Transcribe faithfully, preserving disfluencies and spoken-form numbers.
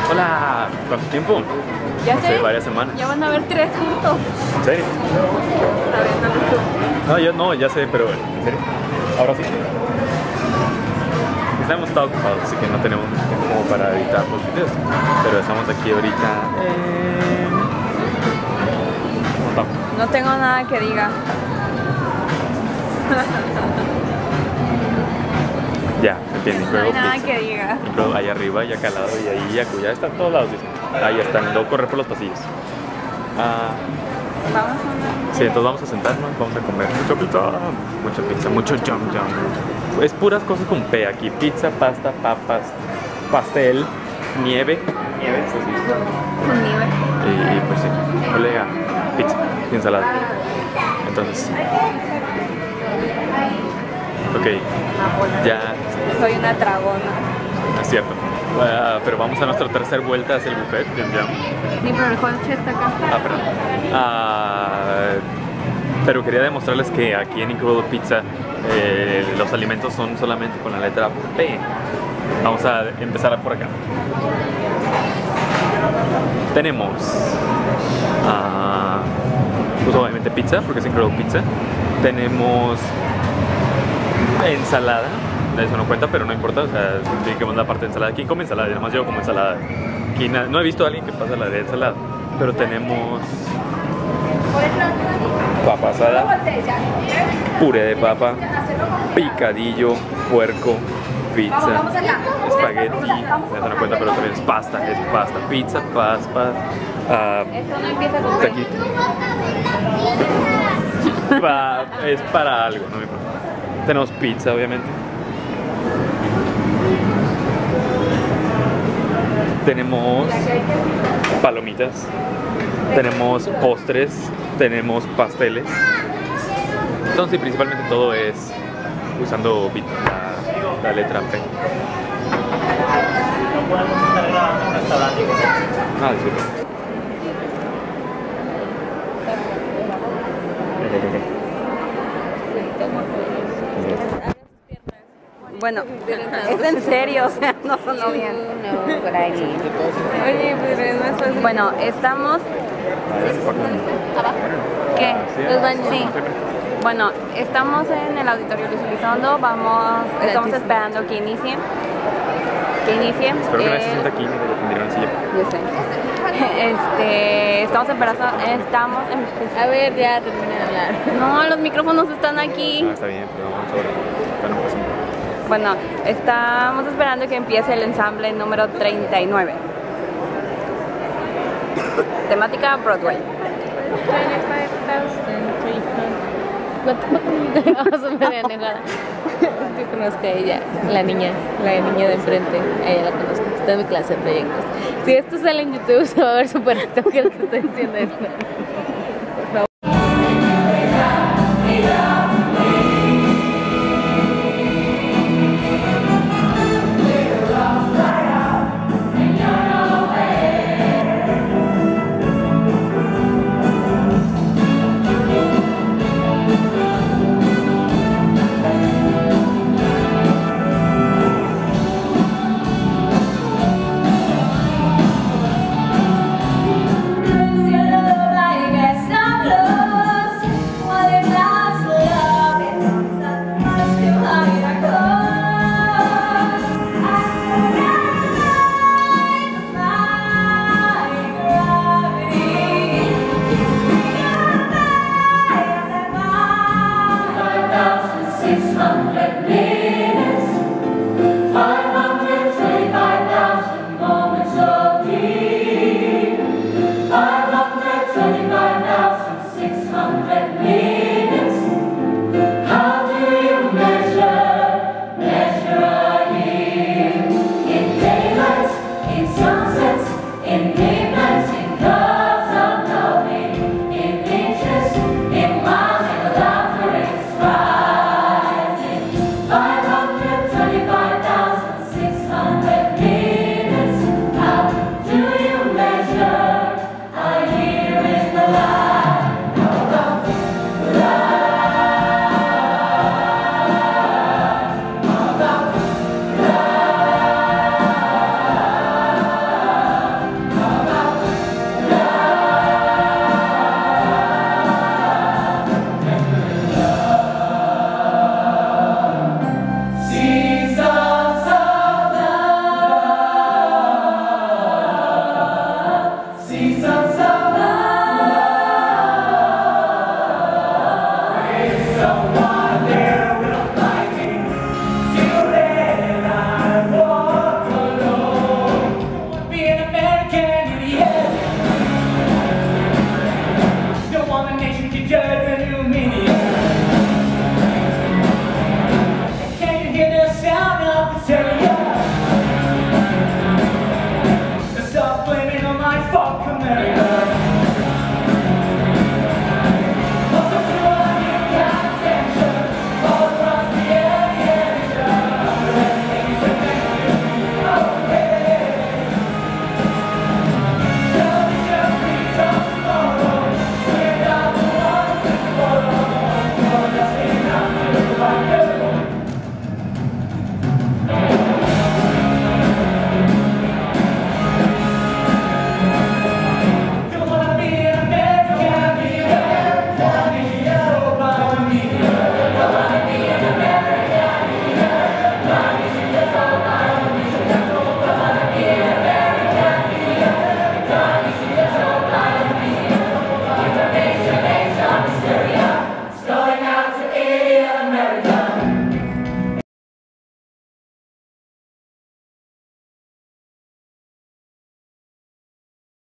Hola, ¿cuánto tiempo? Ya no sé, sé, varias semanas. Ya van a ver tres juntos. ¿En serio? A ver, no lo subo. No, yo no, ya sé, pero ¿en serio? Ahora sí. Quizá hemos estado ocupados, así que no tenemos tiempo como para editar los videos. Pero estamos aquí ahorita en... ¿Cómo estamos? No tengo nada que diga. Ya, entiendo. No hay nada que diga. Incluso ahí arriba y acá al lado y ahí y acullá, está en todos lados, dicen. Ahí están, luego correr por los pasillos. Ah, Vamos a una... sí, entonces vamos a sentarnos, vamos a comer mucha pizza, mucha pizza, mucho jam jam. Es puras cosas con P aquí, pizza, pasta, papas, pastel, nieve, nieve, eso sí. Con nieve. Y, y pues sí, colega, pizza y ensalada. Entonces, ok, ya. Soy una dragona. Es cierto. Uh, pero vamos a nuestra tercera vuelta hacia el buffet, jam jam. Sí, pero el coche está acá. Ah, perdón. Uh, pero quería demostrarles que aquí en Incredible Pizza eh, los alimentos son solamente con la letra P. Vamos a empezar por acá. Tenemos uh, pues obviamente pizza, porque es Incredible Pizza. Tenemos ensalada. Eso no cuenta, pero no importa, o sea, digamos la parte de ensalada. ¿Quién come ensalada? Además yo como ensalada. Aquí no he visto a alguien que pasa la de ensalada, pero tenemos papa asada, puré de papa, picadillo, puerco, pizza, espagueti, eso no cuenta, pero también es pasta, es pasta, pizza, pasta, uh, Esto no empieza con taquito. Pa, es para algo, no me importa. Tenemos pizza, obviamente. Tenemos palomitas, tenemos postres, tenemos pasteles. Entonces principalmente todo es usando la, la letra P. Ah, disculpe. Bueno, es en serio, o sea, no sonó bien. No, por ahí. Oye, pero es más fácil. Bueno, estamos... ¿Qué? Los baños. Sí. Bueno, estamos en el auditorio Luis Elizondo, vamos, estamos esperando que inicie. Que inicie. Espero que nadie se Eh, sienta aquí, me lo tendría en silla. Yo sé. Este, estamos empezando, estamos empezando. A ver, ya terminé de hablar. No, los micrófonos están aquí. Ah, está bien, pero vamos ahora. Ya no pasa nada. Bueno, estamos esperando que empiece el ensamble número treinta y nueve. Temática Broadway. ¿Cuánto me María Negada? Yo conozco a ella, la niña, la niña de enfrente. A ella la conozco, está en mi clase de proyectos. Si esto sale en YouTube, se va a ver súper que lo que estoy diciendo esto.